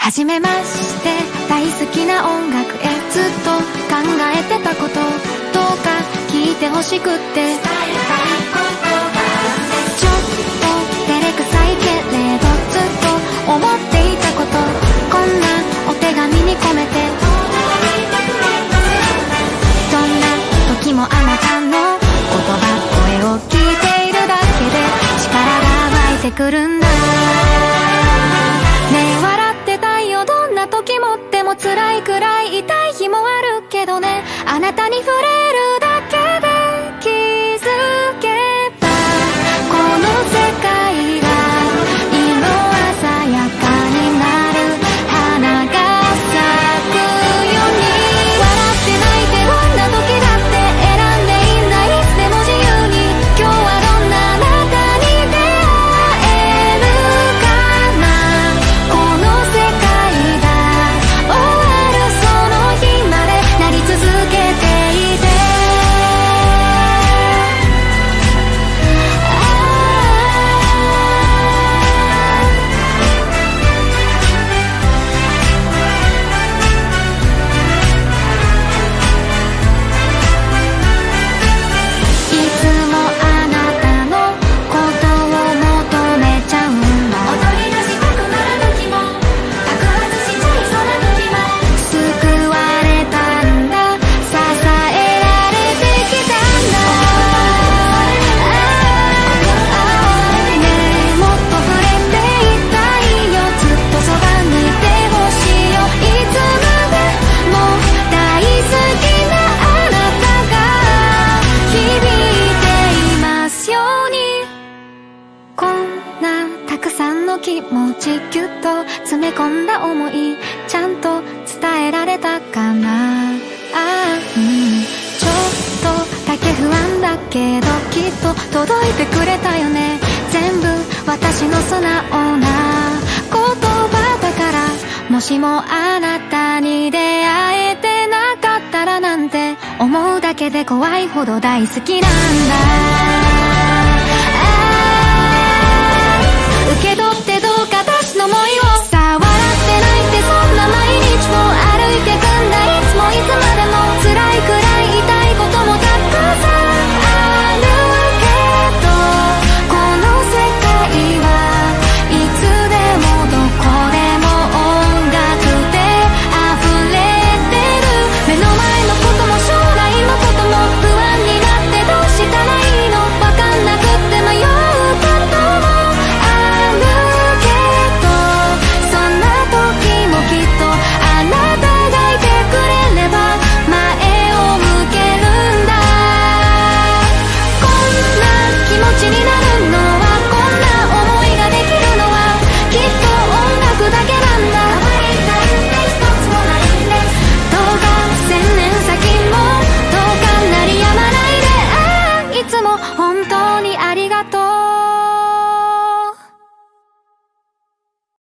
初めまして大好きな音楽へずっと考えてたことどうか聞いてほしくって伝えたいことがちょっと照れくさいけれどずっと思っていたことこんなお手紙に込めてどんな時もあなたの言葉声を聞いているだけで力が湧いてくるんだねえ笑ってたいよどんな時もでも辛いくらい痛い日もあるけどねあなたに触れるだけで気づけばこの世界が色鮮やかになる花が咲くように笑って泣いてどんな時だって選んでいいんだいつでも自由に今日はどんなあなたに出会えるかなこの世界が終わるその日までなり続けていていつもあなたのことを求めちゃうんだ踊り出したくなる時も爆発しちゃいそうな時も救われたんだ支えられてきたんだねえもっと触れていたいよずっとそばにいてほしいよいつまでも大好きなあなたが響いていますようにこんなたくさんの気持ちぎゅっと詰め込んだ思いちゃんと伝えられたかなちょっとだけ不安だけどきっと届いてくれたよね全部私の素直な言葉だからもしもあなたに出会えてなかったらなんて思うだけで怖いほど大好きなんだ受け取ってどうか私の想いを